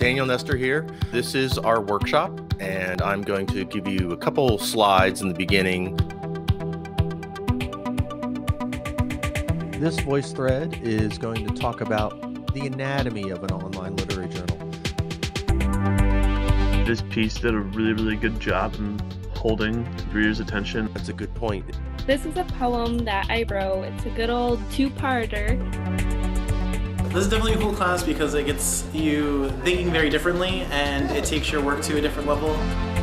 Daniel Nestor here. This is our workshop, and I'm going to give you a couple slides in the beginning. This voice thread is going to talk about the anatomy of an online literary journal. This piece did a really good job in holding the reader's attention. That's a good point. This is a poem that I wrote. It's a good old two-parter. This is definitely a cool class because it gets you thinking very differently and it takes your work to a different level.